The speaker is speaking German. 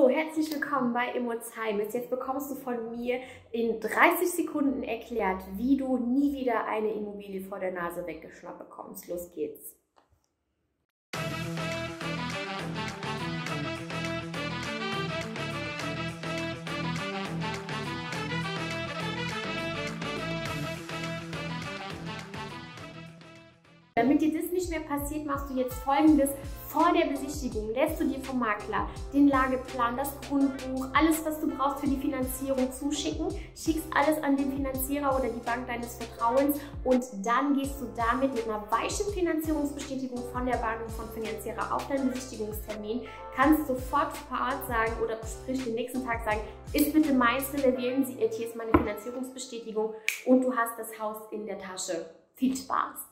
Hallo, herzlich willkommen bei Immozheimes. Jetzt bekommst du von mir in 30 Sekunden erklärt, wie du nie wieder eine Immobilie vor der Nase weggeschnappt bekommst. Los geht's. Damit dir das nicht mehr passiert, machst du jetzt Folgendes. Vor der Besichtigung lässt du dir vom Makler den Lageplan, das Grundbuch, alles, was du brauchst für die Finanzierung zuschicken, schickst alles an den Finanzierer oder die Bank deines Vertrauens und dann gehst du damit mit einer weichen Finanzierungsbestätigung von der Bank und vom Finanzierer auf deinen Besichtigungstermin, kannst sofort vor Ort sagen oder sprich den nächsten Tag sagen, ist bitte meins, wählen Sie, hier ist meine Finanzierungsbestätigung und du hast das Haus in der Tasche. Viel Spaß!